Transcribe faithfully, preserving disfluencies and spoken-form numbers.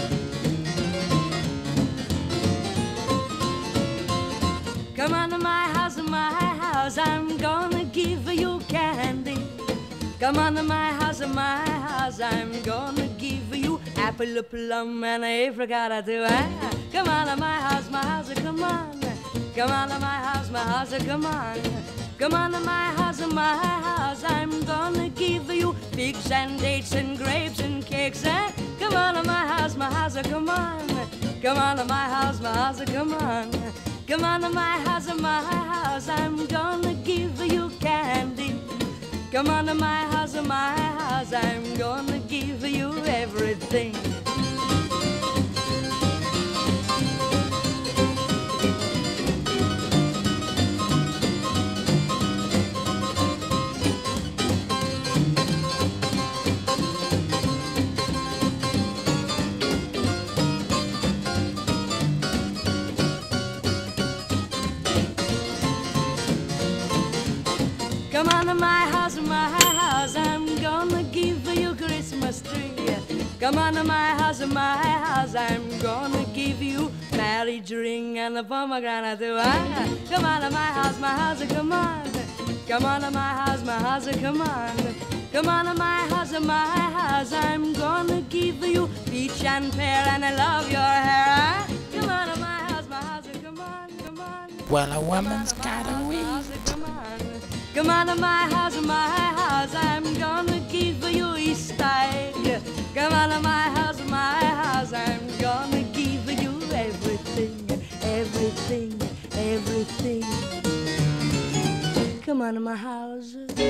Come on to my house, my house, I'm gonna give you candy. Come on to my house, my house, I'm gonna give you apple, plum, and apricot too. Ah, come on to my house, my house, come on. Come on to my house, my house, come on. Come on to my house, my house, I'm gonna give you figs and dates and grapes and cakes. Ah, come on to my house, my house, come on. Come on to my house, my house, come on. Come on to my house, my house, I'm gonna give you candy. Come on to my house, my house, I'm gonna give you everything. Come on to my house, my house, I'm gonna give you Christmas tree. Come on to my house, my house, I'm gonna give you marriage ring and a pomegranate too. Ah, come on to my house, my house, come on. Come on to my house, my house, come on. Come on to my house, my house, I'm gonna give you peach and pear and I love your hair. Ah, come on to my house, my house, come on, come on. Well, a woman's gotta wait. Come on. Come on to my house, my house, I'm gonna give you Easter egg. Come on to my house, my house, I'm gonna give you everything, everything, everything. Come on to my house.